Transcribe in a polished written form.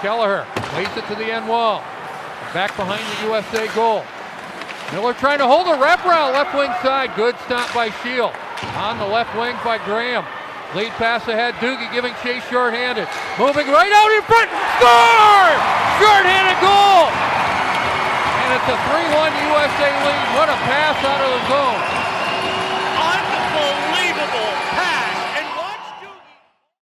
Kelleher lays it to the end wall. Back behind the USA goal. Miller trying to hold a wraparound left wing side. Good stop by Shield. On the left wing by Graham. Lead pass ahead. Dhooghe giving chase shorthanded. Moving right out in front. Score! Shorthanded goal! And it's a 3-1 USA lead. What a pass out of the zone. Unbelievable pass.